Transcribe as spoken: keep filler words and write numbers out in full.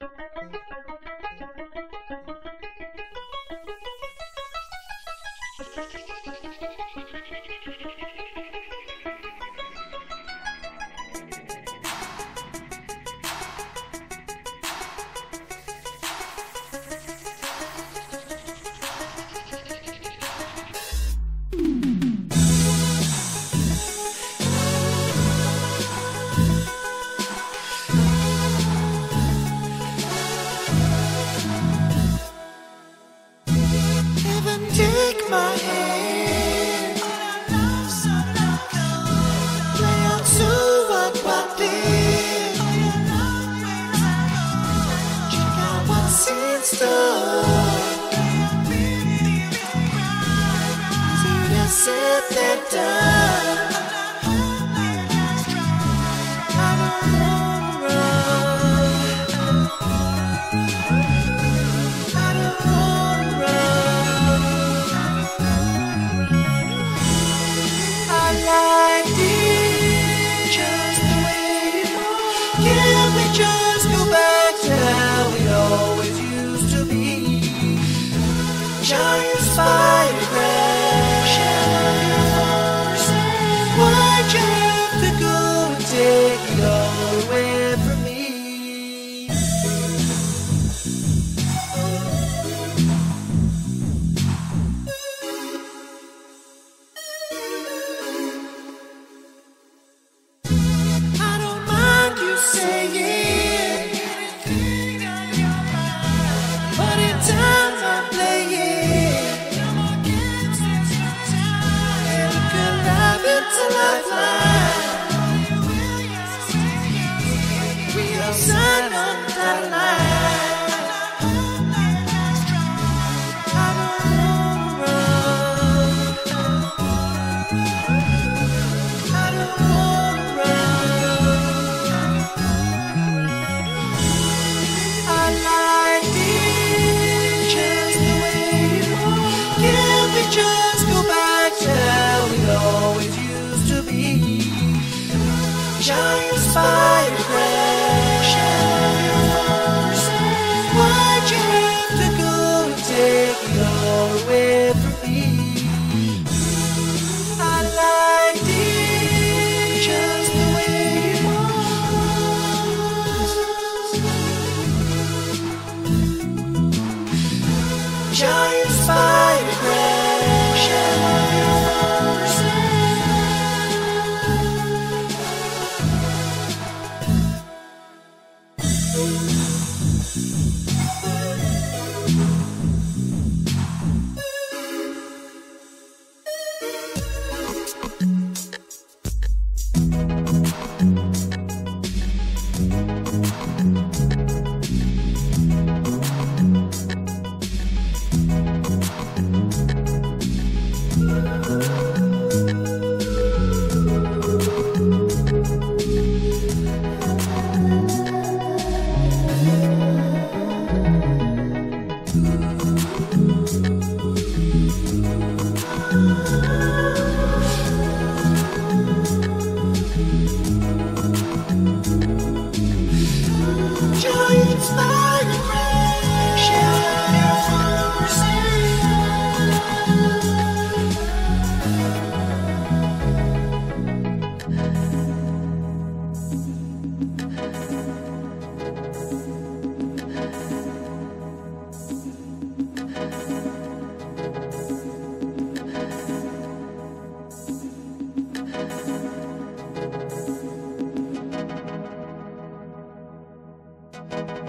Take my hand, play on to what what did. Check out what's in store. See that set that done. I don't wanna run. I don't wanna run. I like it just the way it was. Can we just go back to how it always used to be? Giant spider crash. Why'd you have to go and take it all away from me? Saying but in time I'm playing and look alive, it's a lifeline. We are signed on that line. I don't wanna run. I don't wanna run. I liked it just the way it was. Can we just go back to how it always used to be? Giant spider crash. Why'd you have to go and take it all away from me? I liked it just the way it was. Giant spider crash. Giant spider crash. Thank you.